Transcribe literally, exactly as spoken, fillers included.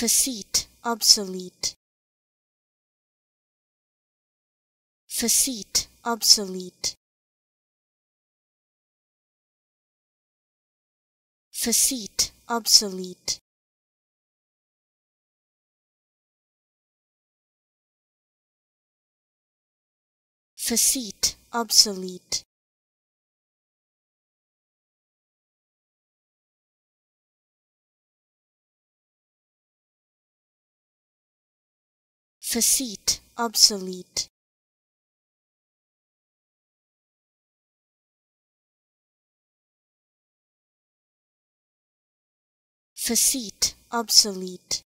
Facete, obsolete. Facete, obsolete. Facete, obsolete. Facete, obsolete. Facete, obsolete. Facete, obsolete.